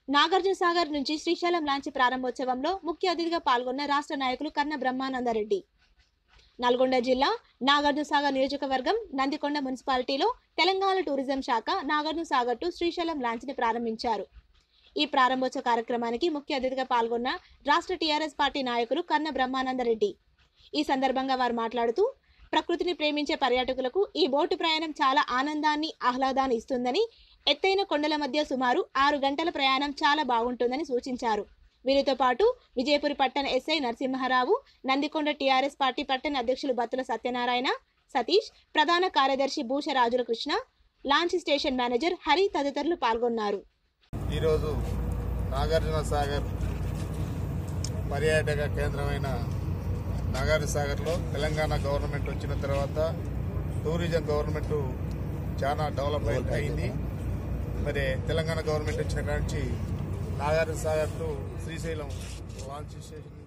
నాగార్జునసాగర్ నుంచి శ్రీశైలం లాంచీ ప్రారంభోత్సవంలో ముఖ్య అతిథిగా పాల్గొన్న రాష్ట్ర నాయకులు కన్న బ్రహ్మానందరెడ్డి. నల్గొండ జిల్లా నాగార్జునసాగర్ నియోజకవర్గం నందికొండ మున్సిపాలిటీలో తెలంగాణ టూరిజం శాఖ నాగార్జునసాగర్ టు శ్రీశైలం లాంచీని ప్రారంభించారు. ఈ ప్రారంభోత్సవ కార్యక్రమానికి ముఖ్య అతిథిగా పాల్గొన్న రాష్ట్ర టీఆర్ఎస్ పార్టీ నాయకులు కన్న బ్రహ్మానందరెడ్డి. ఈ సందర్భంగా వారు మాట్లాడుతూ, ప్రకృతిని ప్రేమించే పర్యాటకులకు ఈ బోటు ప్రయాణం చాలా ఆనందాన్ని, ఆహ్లాదాన్ని ఇస్తుందని, ఎత్తైన కొండల మధ్య సుమారు 6 గంటల ప్రయాణం చాలా బాగుంటుందని సూచించారు. వీరితో పాటు విజయపురి పట్టణ SI Narasimha Rao, Nandikonda TRS party పట్టణ అధ్యక్షులు బత్తుల సత్యనారాయణ, సతీష్, ప్రధాన కార్యదర్శి Bhusharajula Krishna, launch station manager Hari తదితరులు పాల్గొన్నారు. ఈరోజు నాగార్జునసాగర్ పర్యాటక కేంద్రమైన నాగార్జునసాగర్లో తెలంగాణ గవర్నమెంట్ వచ్చిన తర్వాత టూరిజం గవర్నమెంట్ చాలా డెవలప్మెంట్ అయింది. మరి తెలంగాణ గవర్నమెంట్ వచ్చిన కాడి నుంచి Nagarjunasagar to Srisailam launch station